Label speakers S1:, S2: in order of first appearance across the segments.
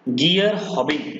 S1: Gear hobbing.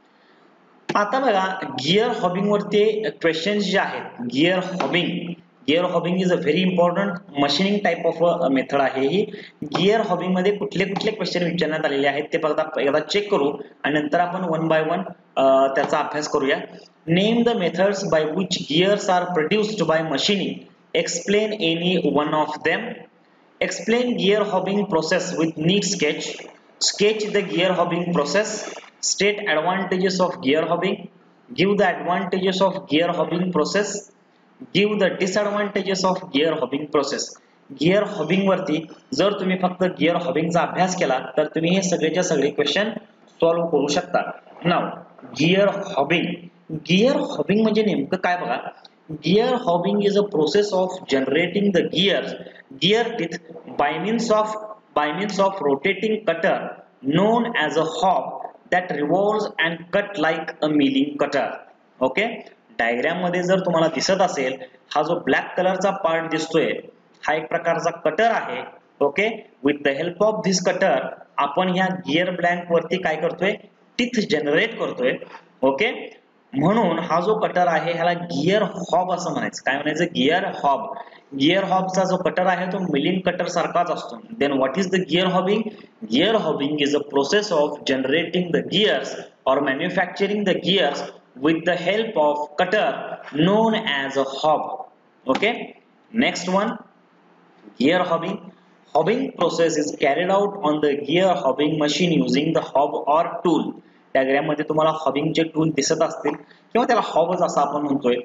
S1: आता बघा gear hobbing वरती क्वेश्चन्स जे आहेत, gear hobbing is a very important machining type of method आहे ही. गिअर हॉबिंग मध्ये कुठले कुठले क्वेश्चन विचारण्यात आलेले आहेत ते एकदा चेक करू आणि नंतर आपण वन बाय वन त्याचा अभ्यास करूया. Name the methods by which gears are produced by machining. Explain any one of them. Explain gear hobbing process with neat sketch. Sketch the gear hobbing process. State advantages of gear hobbing. Give the advantages of gear hobbing process. Give the disadvantages of gear hobbing process. Gear hobbing वरती जर तुम्ही फक्त gear हॉबिंगचा अभ्यास केला तर तुम्ही हे सगळेच्या सगळे question solve करू शकता. नाव गिअर हॉबिंग. गिअर हॉबिंग म्हणजे नेमकं काय बघा. Gear hobbing is a process of generating the gear teeth by means of rotating cutter known as a hob that revolves and cut like a milling cutter. Okay, diagram मध्ये जर तुम्हाला दिसत असेल हा जो ब्लॅक कलरचा पार्ट दिसतोय हा एक प्रकारचा कटर आहे. Okay, with the help of this cutter आपण ह्या गिअर ब्लँक वरती काय करतोय, टीथ जनरेट करतोय. ओके, म्हणून हा जो कटर आहे ह्याला गिअर हॉब असं म्हणायचं. काय म्हणायचं, गिअर हॉब. गिअर हॉबचा जो कटर आहे तो मिलिंग कटर सारखाच असतो. Then what is the gear hobbing. Gear hobbing is a process of generating the gears or manufacturing the gears with the help of cutter known as a hob. Okay, next one, gear hobbing. Hobbing process is carried out on the gear hobbing machine using the hob or tool. Diagram मध्ये तुम्हाला हॉबिंगचे tool दिसत असतील किंवा त्याला हॉबच असं आपण म्हणतोय.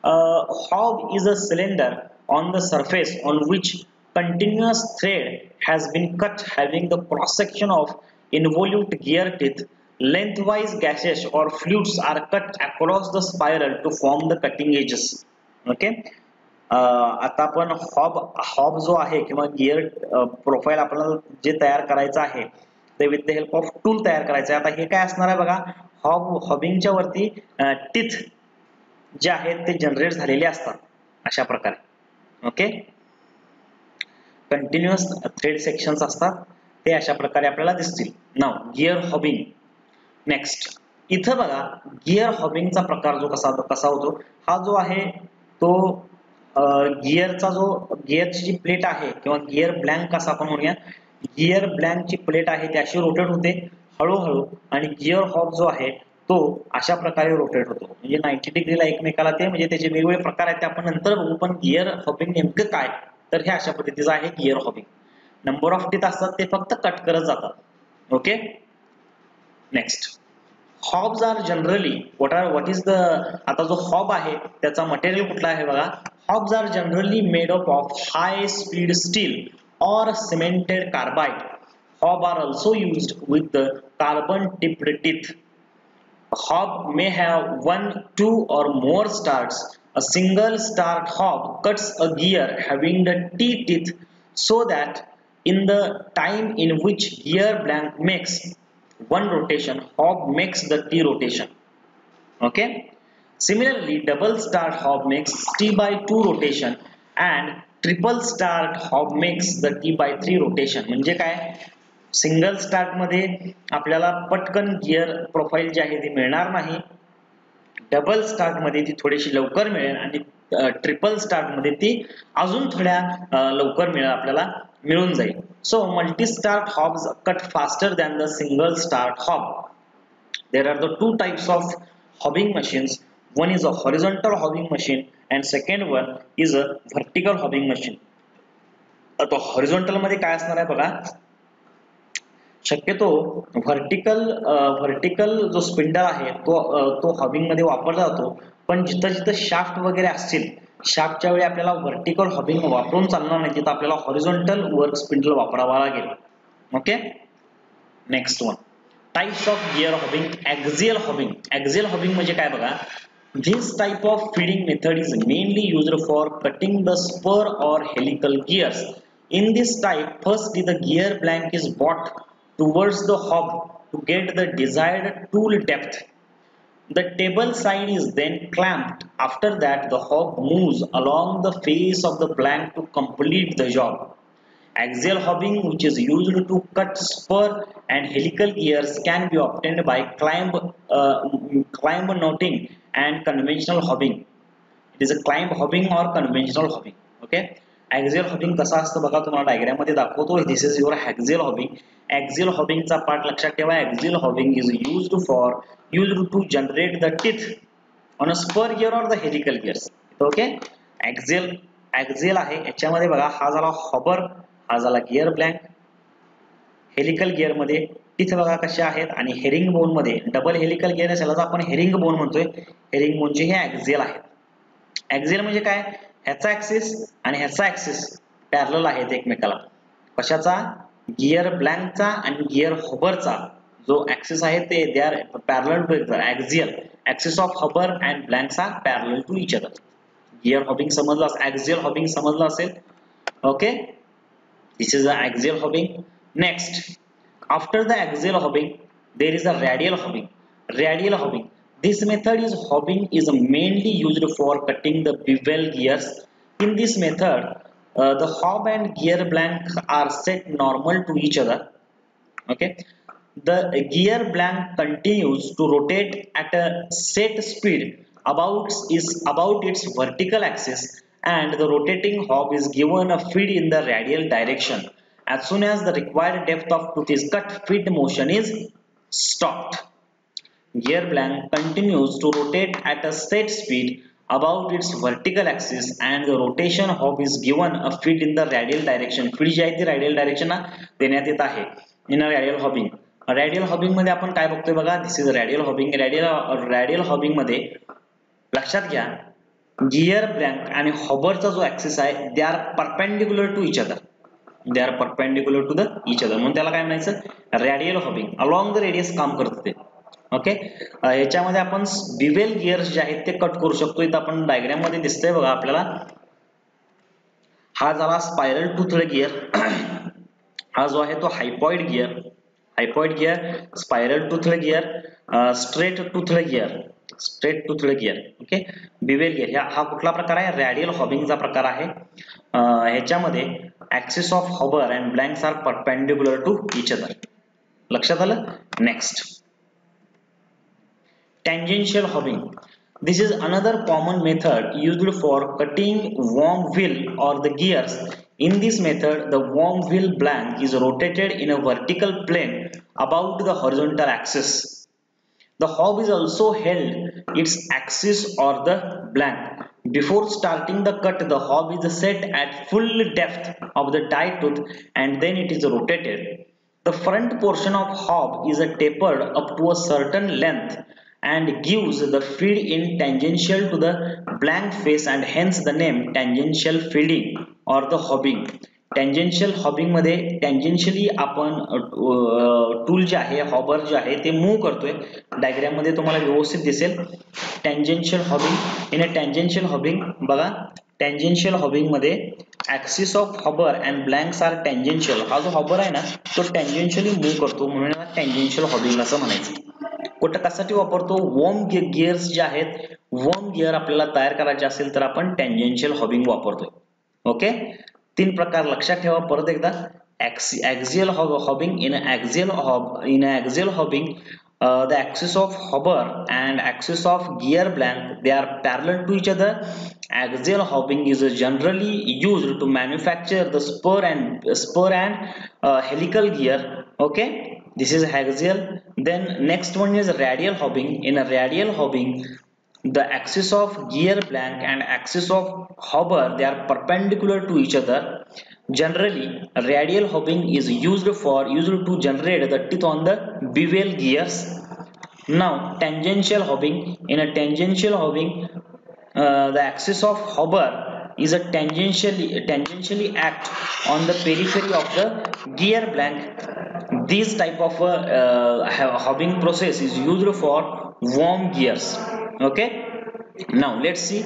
S1: Hob is a cylinder on the surface on which continuous thread has been cut having the cross section of involute gear teeth. Lengthwise gases or flutes are cut across the spiral to form the cutting edges. Okay, आता आपण hob जो आहे किंवा gear profile आपल्याला जे तयार करायचं आहे ते with the help of tool तयार करायचं आहे. आता हे काय असणार आहे बघा, हॉबिंगच्या वरती टीथ जे आहेत ते जनरेट झालेले असतात अशा प्रकारे. ओके, कंटिन्युअस थ्रेड सेक्शन्स असतात ते अशा प्रकारे आपल्याला दिसतील. नाव गिअर हॉबिंग. नेक्स्ट, इथं बघा गिअर हॉबिंगचा प्रकार जो कसा होतो, हा जो आहे तो गिअरचा जो गिअरची जी प्लेट आहे किंवा गिअर ब्लँक असं आपण म्हणूया, गिअर ब्लँकची प्लेट आहे ती अशी रोटेट होते हळूहळू आणि गिअर हॉब जो आहे तो अशा प्रकारे रोटेट होतो. म्हणजे 90 डिग्रीला एकमेकाला ते, म्हणजे त्याचे वेगवेगळे प्रकार आहेत ते आपण नंतर बघू. पण गिअर हॉबिंग नेमकं काय, तर हे अशा पद्धतीचं आहे gear hobbing. Number of teeth असतात ते फक्त कट करत जातात. Okay, next, hobs are generally what is the. आता जो हॉब आहे त्याचा मटेरियल कुठला आहे बघा. Hobs are generally made up of high speed steel or cemented carbide. Hob are also used with the carbon tipped teeth. A hob may have 1, 2 or more starts. A single start hob cuts a gear having the T teeth so that in the time in which gear blank makes one rotation, hob makes the T rotation. Okay, similarly double start hob makes T by 2 rotation and triple start hob makes the T by 3 rotation. म्हणजे काय, single start मध्ये आपल्याला पटकन gear profile जी आहे ती मिळणार नाही, double start मध्ये ती थोडीशी लवकर मिळेल आणि ट्रिपल स्टार्ट मध्ये ती अजून थोड्या लवकर आपल्याला मिळून जाईल. So multi start hobs cut faster than the single start hob. There are the two types of hobbing machines. One is a horizontal hobbing machine and second one is a vertical hobbing machine. आता horizontal मध्ये काय असणार आहे बघा, शक्यतो vertical जो spindle आहे तो हॉबिंग मध्ये वापरला जातो. पण जिथं शाफ्ट वगैरे असतील, शाफ्टच्या वेळी आपल्याला वर्टिकल हॉबिंग वापरून चालणार नाही, तिथं आपल्याला हॉरिझॉन्टल वर्क स्पिंडल वापरावा लागेल. Okay, next one, types of gear hobbing. Axial hobbing. Axial hobbing म्हणजे काय बघा, this type of feeding method is mainly used for cutting the spur or helical gears. In this type, firstly the gear blank is brought towards the hob to get the desired tool depth. The table side is then clamped. After that, the hob moves along the face of the blank to complete the job. Axial hobbing, which is used to cut spur and helical gears, can be obtained by climb knotting and conventional hobbing. It is a climb hobbing or conventional hobbing. Okay. Axial hobbing कसा असतं बघा, तुम्हाला diagram मध्ये दाखवतो. This is your axial hobbing. Axial hobbing चा part लक्षात ठेवा. Axial hobbing is used to generate the teeth on a spur gear or the helical gears. Okay. Axial आहे याच्यामध्ये बघा, हा झाला हॉबर, हा झाला गिअर ब्लँक. हेलिकल गिअर मध्ये तिथे बघा कशा आहेत, आणि हेरिंग बोन मध्ये डबल हेलिकल गिअर असेल आपण हेरिंग बोन म्हणतोय. हेरिंग बोनचे हे ऍक्सियल आहेत. ऍक्सियल म्हणजे काय, ह्याचा ऍक्सिस आणि ह्याचा ऍक्सिस पॅरलल आहेत एकमेकाला. कशाचा, गिअर ब्लँकचा आणि गिअर हॉबरचा जो ऍक्सिस आहे ते they are parallel to each other. Axial axis of hobber and blanks are parallel to each other. Gear hobbing समजलं, ऍक्सियल हॉबिंग समजलं असेल. Okay, this is the axial hobbing. Next, after the axial hobbing, there is a radial hobbing. Radial hobbing. This method is hobbing is mainly used for cutting the bevel gears. In this method, the hob and gear blank are set normal to each other. Okay, the gear blank continues to rotate at a set speed about its vertical axis, and the rotating hob is given a feed in the radial direction. As soon as the required depth of tooth is cut, feed motion is stopped. Gear blank continues to rotate at a set speed about its vertical axis, and the rotation hob is given a feed in the radial direction. Feed जी आहे ती radial direction देण्यात येत आहे in a radial hobbing. Radial hobbing मध्ये आपण काय बघतोय बघा, this is radial hobbing. Radial hobbing मध्ये लक्षात घ्या, गिअर ब्लँक आणि हॉबरचा जो ऍक्सिस आहे they are perpendicular to each other. They are perpendicular to the each other म्हणून त्याला काय म्हणायचं, radial hobbing. Along the radius काम करत ते. ओके, याच्यामध्ये आपण बिवेल गिअर्स जे आहेत ते कट करू शकतो. इथं आपण डायग्राम मध्ये दिसतंय बघा आपल्याला, हा झाला स्पायरल टूथड गिअर. हा जो आहे तो hypoid gear, spiral toothed gear, straight toothed gear. Okay, bevel gear हा कुठला प्रकार आहे, रॅडियल हॉबिंगचा प्रकार आहे. ह्याच्यामध्ये axis of hobber and blanks are perpendicular to each other. लक्षात आलं. Next, tangential hobbing. This is another common method used for cutting worm wheel or the gears. In this method, the worm wheel blank is rotated in a vertical plane about the horizontal axis. The hob is also held its axis or the blank. Before starting the cut, the hob is set at full depth of the die tooth and then it is rotated. The front portion of hob is tapered up to a certain length and gives the feed in tangential to the blank face, and hence the name tangential feeding or the hobbing. Tangential hobbing मध्ये tangentially आपण tool जे आहे, hobber जे आहे ते move करतोय. Diagram मध्ये तुम्हाला व्यवस्थित दिसेल. tangential hobbing, in a tangential hobbing बघा, tangential hobbing मध्ये axis of hobber and blanks are tangential. हा जो हॉबर आहे ना तो tangentially मूव्ह करतो म्हणून याला tangential hobbing असं म्हणायचं. कुठं कशासाठी वापरतो, वॉर्म गिअर्स जे आहेत, वॉर्म गिअर आपल्याला तयार करायचे असेल तर आपण टँजेन्शियल हॉबिंग वापरतोय. ओके, 3 प्रकार लक्षात ठेवा. परत एकदा, axial hobbing. In axial hobbing the axis of hopper and axis of gear blank, they are parallel to each other. Axial hobbing is generally used to manufacture the spur and helical gear. Okay, this is axial. Then next one is radial hobbing. In a radial hobbing, the axis of gear blank and axis of hopper, they are perpendicular to each other. Generally, radial hobbing is used to generate the teeth on the bevel gears. Now, tangential hobbing. In a tangential hobbing, the axis of hopper is a tangentially act on the periphery of the gear blank. This type of hobbing process is used for worm gears. Okay. Now let's see.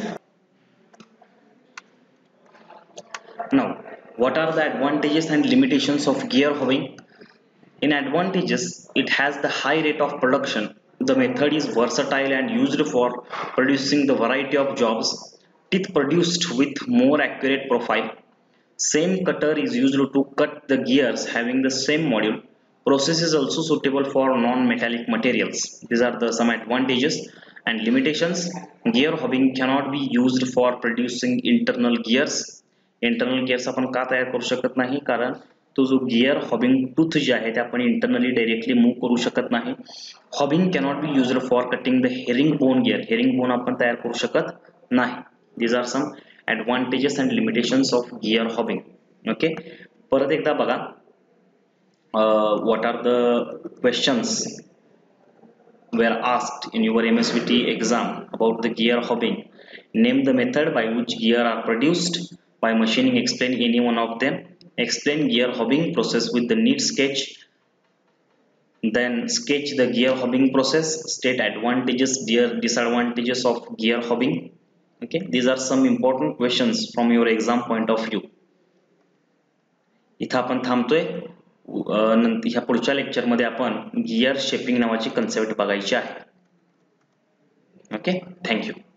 S1: Now, what are the advantages and limitations of gear hobbing? In advantages, it has the high rate of production. The method is versatile and used for producing the variety of jobs. Teeth produced with more accurate profile. Same cutter is used to cut the gears having the same module. Process is also suitable for non-metallic materials. These are the some advantages and limitations. Gear hobbing cannot be used for producing internal gears. Internal gears आपण का तयार करू शकत नाही, कारण तो जो gear hobbing tooth जे आहे ते आपण इंटरनली डायरेक्टली मूव्ह करू शकत नाही. Hobbing cannot be used for cutting the herring bone gear. Herring bone आपण तयार करू शकत नाही. These are some advantages and limitations of gear hobbing. Okay, परत एकदा बघा, what are the questions were asked in your MSVT exam about the gear hobbing. Name the method by which gear are produced by machining. Explain any one of them. Explain gear hobbing process with the neat sketch. Then sketch the gear hobbing process. State advantages, disadvantages of gear hobbing. Okay, these are some important questions from your exam point of view. इथं आपण थांबतोय. ह्या पुढच्या lecture मध्ये आपण gear shaping नावाची concept बघायची आहे. Okay, thank you.